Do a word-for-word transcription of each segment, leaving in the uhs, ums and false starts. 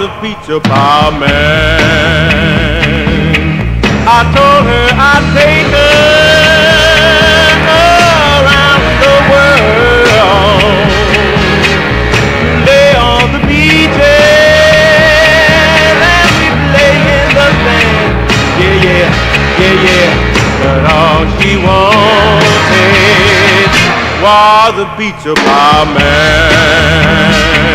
a pizza pie man. I told her I'd take her around the world, lay on the beaches and we'd lay in the sand. Yeah, yeah, yeah, yeah. But all she wanted was a pizza pie man.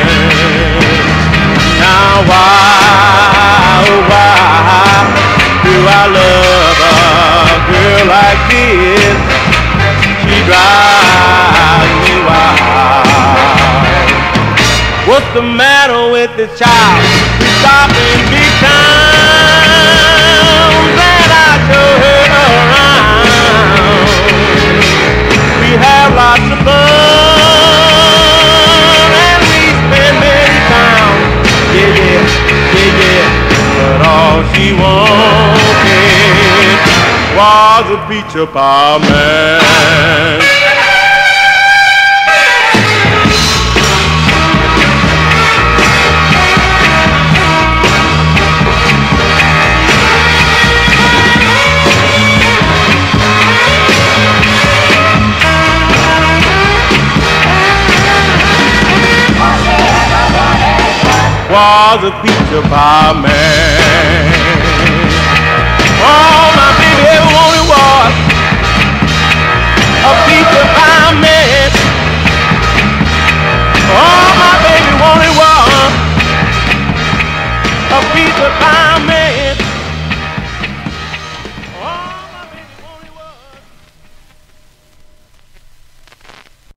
Now why, oh why do I love a girl like this? She drives me wild. What's the matter with this child? We stop in big towns and I show her around. We have lots of fun and we spend many times. Yeah, yeah, yeah, yeah. But all she wanted was a pizza pie man. Was a pizza pie man. Oh, my baby ever wanted was a pizza pie man. Oh, my baby wanted was a pizza pie man.